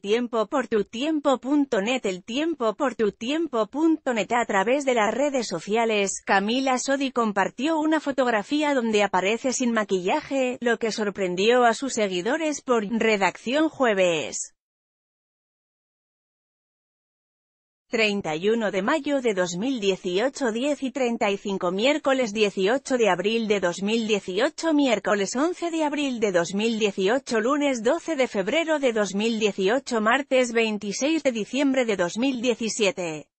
tiempo por tu tiempo.net. El tiempo por tu tiempo.net. A través de las redes sociales, Camila Sodi compartió una fotografía donde aparece sin maquillaje, lo que sorprendió a sus seguidores. Por Redacción Jueves 31 de mayo de 2018, 10:35. Miércoles 18 de abril de 2018. Miércoles 11 de abril de 2018. Lunes 12 de febrero de 2018. Martes 26 de diciembre de 2017.